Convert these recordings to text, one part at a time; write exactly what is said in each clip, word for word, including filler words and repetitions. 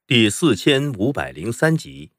第四千五百零三集。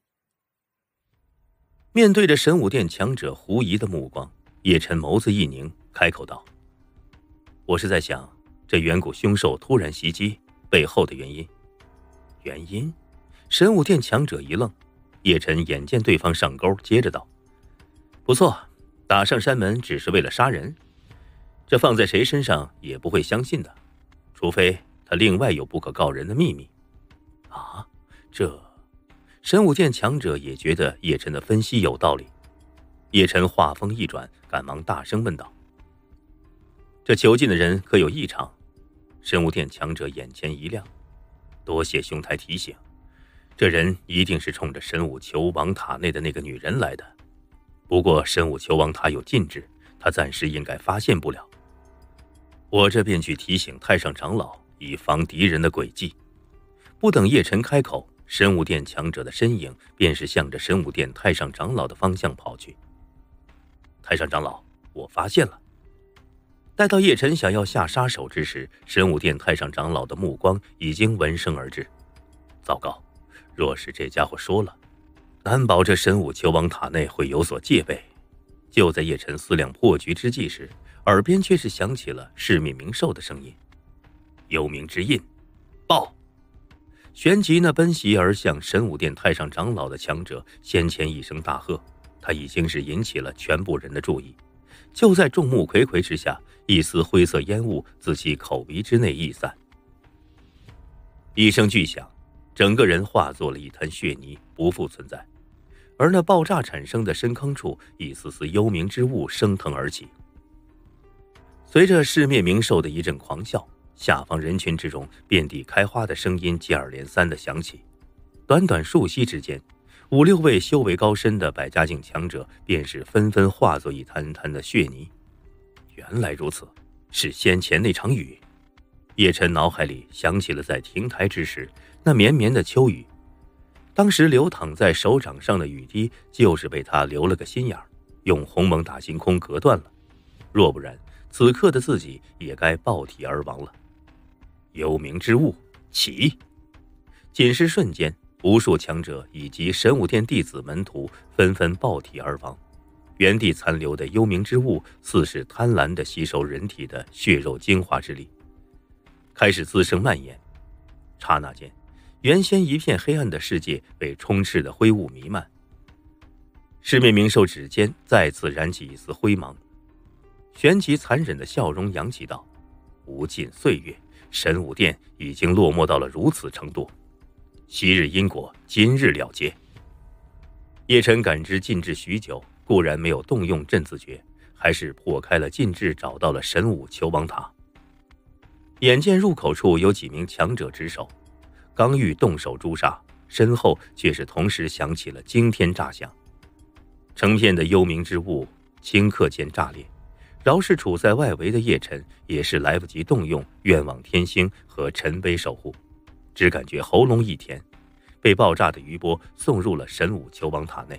面对着神武殿强者狐疑的目光，叶晨眸子一凝，开口道：“我是在想，这远古凶兽突然袭击背后的原因。”原因？神武殿强者一愣，叶晨眼见对方上钩，接着道：“不错，打上山门只是为了杀人，这放在谁身上也不会相信的，除非他另外有不可告人的秘密。”啊，这神武殿强者也觉得叶晨的分析有道理。叶晨话锋一转，赶忙大声问道：“这囚禁的人可有异常？”神武殿强者眼前一亮，多谢兄台提醒，这人一定是冲着神武球王塔内的那个女人来的。不过神武球王塔有禁制，他暂时应该发现不了。我这便去提醒太上长老，以防敌人的诡计。不等叶晨开口，神武殿强者的身影便是向着神武殿太上长老的方向跑去。太上长老，我发现了。待到叶晨想要下杀手之时，神武殿太上长老的目光已经闻声而至。糟糕，若是这家伙说了，难保这神武球王塔内会有所戒备。就在叶晨思量破局之际时，耳边却是响起了市面明寿的声音：“幽冥之印，报！”旋即那奔袭而向神武殿太上长老的强者先前一声大喝，他已经是引起了全部人的注意。就在众目睽睽之下，一丝灰色烟雾自其口鼻之内溢散，一声巨响，整个人化作了一滩血泥，不复存在。而那爆炸产生的深坑处，一丝丝幽冥之雾升腾而起。随着世灭冥兽的一阵狂笑，下方人群之中遍地开花的声音接二连三地响起。短短数息之间，五六位修为高深的百家境强者便是纷纷化作一滩滩的血泥。原来如此，是先前那场雨。叶晨脑海里想起了在亭台之时那绵绵的秋雨，当时流淌在手掌上的雨滴就是被他留了个心眼，用鸿蒙打星空隔断了。若不然，此刻的自己也该爆体而亡了。幽冥之物起！仅是瞬间，无数强者以及神武殿弟子门徒纷纷爆体而亡。原地残留的幽冥之物似是贪婪地吸收人体的血肉精华之力，开始滋生蔓延。刹那间，原先一片黑暗的世界被充斥的灰雾弥漫。世面冥兽指尖再次燃起一丝灰芒，旋即残忍的笑容扬起道：“无尽岁月，神武殿已经落寞到了如此程度，昔日因果，今日了结。”叶晨感知禁制许久，固然没有动用镇字诀，还是破开了禁制，找到了神武球王塔。眼见入口处有几名强者值守，刚欲动手诛杀，身后却是同时响起了惊天炸响，成片的幽冥之物顷刻间炸裂。饶是处在外围的叶晨也是来不及动用愿望天星和尘杯守护，只感觉喉咙一甜，被爆炸的余波送入了神武球王塔内。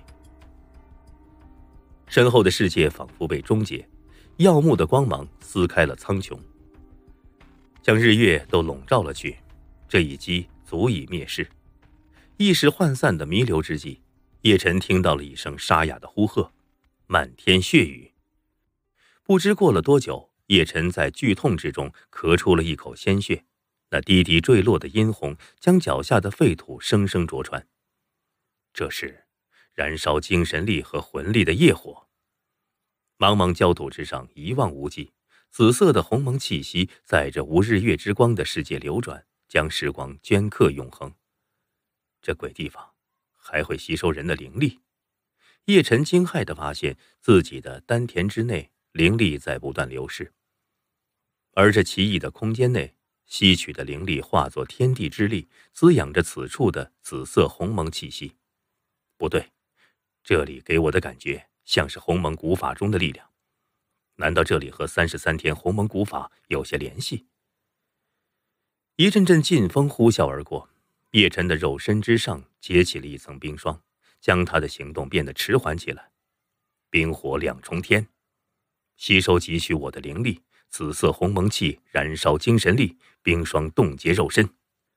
身后的世界仿佛被终结，耀目的光芒撕开了苍穹，将日月都笼罩了去。这一击足以灭世。意识涣散的弥留之际，叶晨听到了一声沙哑的呼喝：“漫天血雨。”不知过了多久，叶晨在剧痛之中咳出了一口鲜血，那滴滴坠落的殷红将脚下的废土生生灼穿。这是燃烧精神力和魂力的业火。茫茫焦土之上一望无际，紫色的鸿蒙气息在这无日月之光的世界流转，将时光镌刻永恒。这鬼地方还会吸收人的灵力。叶晨惊骇地发现自己的丹田之内灵力在不断流逝，而这奇异的空间内吸取的灵力化作天地之力，滋养着此处的紫色鸿蒙气息。不对，这里给我的感觉像是鸿蒙古法中的力量，难道这里和三十三天鸿蒙古法有些联系？一阵阵劲风呼啸而过，叶晨的肉身之上结起了一层冰霜，将他的行动变得迟缓起来。冰火两重天，吸收汲取我的灵力，紫色鸿蒙气燃烧精神力，冰霜冻结肉身。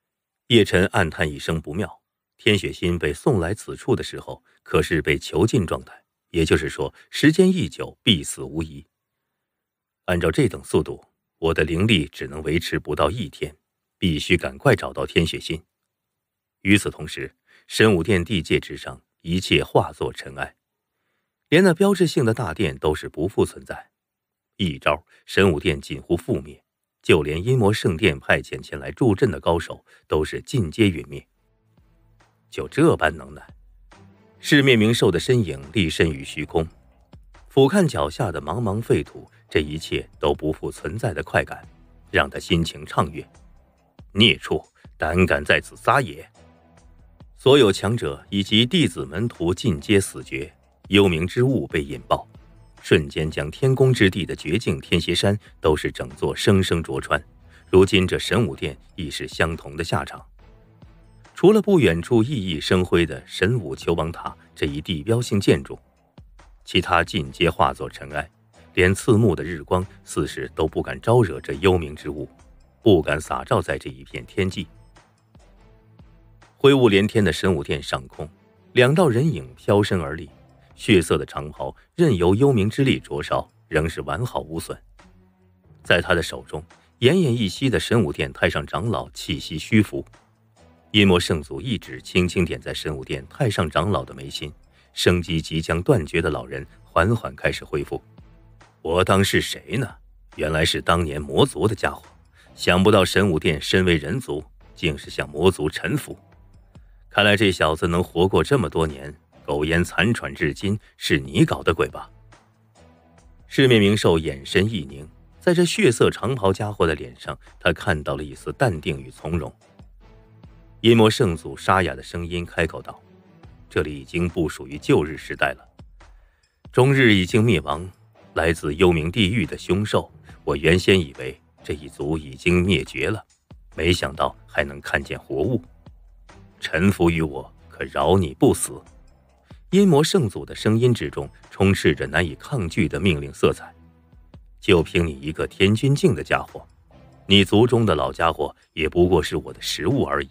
叶晨暗叹一声不妙，天雪心被送来此处的时候，可是被囚禁状态，也就是说，时间一久必死无疑。按照这等速度，我的灵力只能维持不到一天，必须赶快找到天雪心。与此同时，神武殿地界之上，一切化作尘埃，连那标志性的大殿都是不复存在。一招，神武殿近乎覆灭，就连阴魔圣殿派遣前来助阵的高手都是尽皆陨灭。就这般能耐，世面冥兽的身影立身于虚空，俯瞰脚下的茫茫废土，这一切都不复存在的快感，让他心情畅悦。孽畜，胆敢在此撒野！所有强者以及弟子门徒尽皆死绝，幽冥之物被引爆，瞬间将天宫之地的绝境天邪山都是整座生生灼穿。如今这神武殿亦是相同的下场。除了不远处熠熠生辉的神武求王塔这一地标性建筑，其他尽皆化作尘埃，连刺目的日光似是都不敢招惹这幽冥之物，不敢洒照在这一片天际。灰雾连天的神武殿上空，两道人影飘身而立，血色的长袍任由幽冥之力灼烧，仍是完好无损。在他的手中，奄奄一息的神武殿太上长老气息虚浮。阴魔圣祖一指轻轻点在神武殿太上长老的眉心，生机即将断绝的老人缓缓开始恢复。我当是谁呢？原来是当年魔族的家伙，想不到神武殿身为人族，竟是向魔族臣服。看来这小子能活过这么多年，苟延残喘至今，是你搞的鬼吧？世面冥兽眼神一凝，在这血色长袍家伙的脸上，他看到了一丝淡定与从容。阴魔圣祖沙哑的声音开口道：“这里已经不属于旧日时代了，中日已经灭亡，来自幽冥地狱的凶兽，我原先以为这一族已经灭绝了，没想到还能看见活物。臣服于我，可饶你不死。”阴魔圣祖的声音之中充斥着难以抗拒的命令色彩。就凭你一个天君境的家伙，你族中的老家伙也不过是我的食物而已。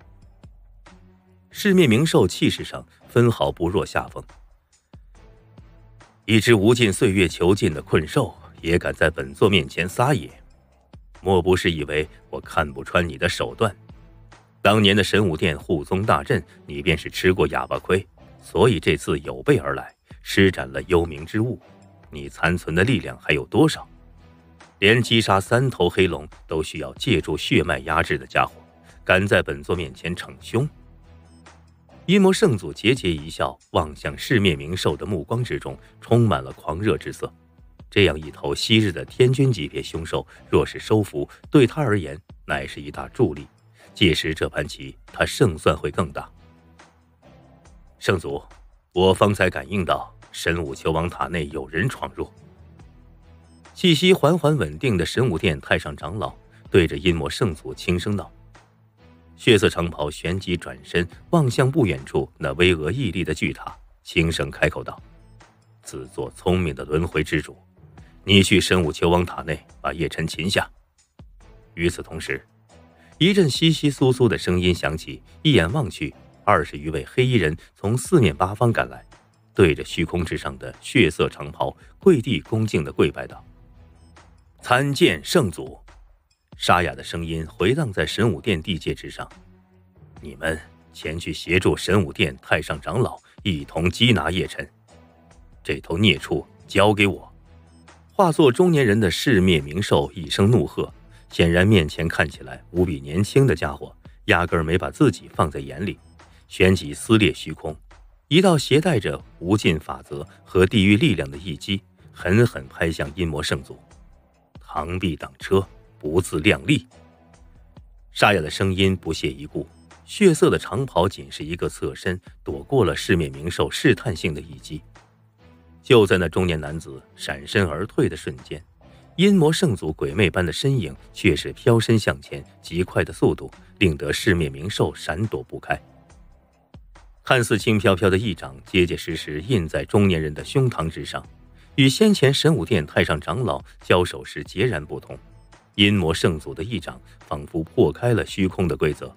世面冥兽气势上分毫不弱下风，一只无尽岁月囚禁的困兽也敢在本座面前撒野，莫不是以为我看不穿你的手段？当年的神武殿护宗大阵，你便是吃过哑巴亏，所以这次有备而来，施展了幽冥之物。你残存的力量还有多少？连击杀三头黑龙都需要借助血脉压制的家伙，敢在本座面前逞凶？阴魔圣祖桀桀一笑，望向世面冥兽的目光之中充满了狂热之色。这样一头昔日的天君级别凶兽，若是收服，对他而言乃是一大助力。届时这盘棋，他胜算会更大。圣祖，我方才感应到神武求王塔内有人闯入。气息缓缓稳定的神武殿太上长老对着阴魔圣祖轻声道。血色长袍旋即转身望向不远处那巍峨屹立的巨塔，轻声开口道：“自作聪明的轮回之主，你去神武求王塔内把叶晨擒下。”与此同时，一阵窸窸窣窣的声音响起，一眼望去，二十余位黑衣人从四面八方赶来，对着虚空之上的血色长袍跪地恭敬地跪拜道：“参见圣祖。”沙哑的声音回荡在神武殿地界之上：“你们前去协助神武殿太上长老一同缉拿叶晨，这头孽畜交给我。”化作中年人的世灭冥兽一声怒喝，显然面前看起来无比年轻的家伙压根儿没把自己放在眼里，旋即撕裂虚空，一道携带着无尽法则和地狱力量的一击狠狠拍向阴魔圣祖。螳臂挡车，不自量力。沙哑的声音不屑一顾，血色的长袍仅是一个侧身，躲过了世面冥兽试探性的一击。就在那中年男子闪身而退的瞬间，阴魔圣祖鬼魅般的身影却是飘身向前，极快的速度令得世面冥兽闪躲不开。看似轻飘飘的一掌结结实实印在中年人的胸膛之上，与先前神武殿太上长老交手时截然不同。阴魔圣祖的一掌仿佛破开了虚空的规则，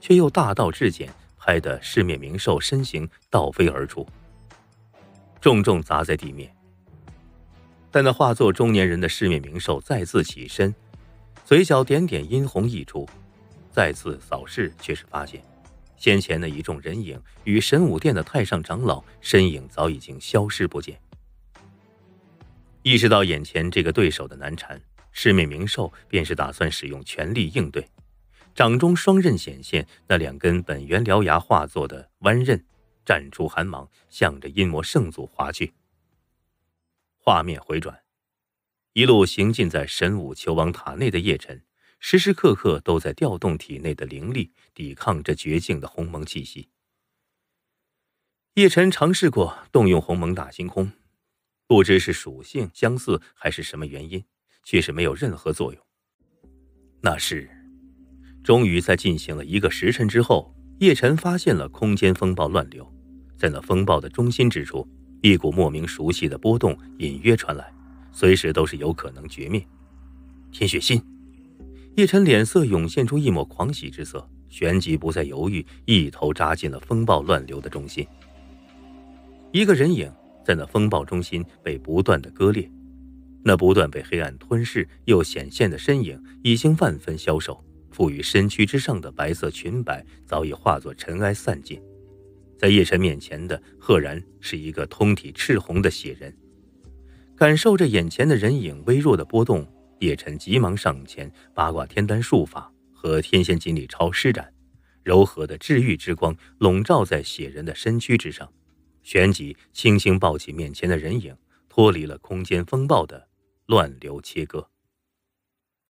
却又大道至简，拍得狮面冥兽身形倒飞而出，重重砸在地面。但那化作中年人的狮面冥兽再次起身，嘴角点点殷红溢出，再次扫视，却是发现先前的一众人影与神武殿的太上长老身影早已经消失不见。意识到眼前这个对手的难缠，狮面冥兽便是打算使用全力应对，掌中双刃显现，那两根本源獠牙化作的弯刃绽出寒芒，向着阴魔圣祖划去。画面回转，一路行进在神武求王塔内的叶晨，时时刻刻都在调动体内的灵力，抵抗这绝境的鸿蒙气息。叶晨尝试过动用鸿蒙大星空，不知是属性相似还是什么原因，却是没有任何作用。那是终于在进行了一个时辰之后，叶晨发现了空间风暴乱流，在那风暴的中心之处，一股莫名熟悉的波动隐约传来，随时都是有可能绝灭。天血心！叶晨脸色涌现出一抹狂喜之色，旋即不再犹豫，一头扎进了风暴乱流的中心。一个人影在那风暴中心被不断的割裂，那不断被黑暗吞噬又显现的身影已经万分消瘦，附于身躯之上的白色裙摆早已化作尘埃散尽。在叶晨面前的赫然是一个通体赤红的血人。感受着眼前的人影微弱的波动，叶晨急忙上前，八卦天丹术法和天仙锦鲤超施展，柔和的治愈之光笼罩在血人的身躯之上，旋即轻轻抱起面前的人影，脱离了空间风暴的乱流切割。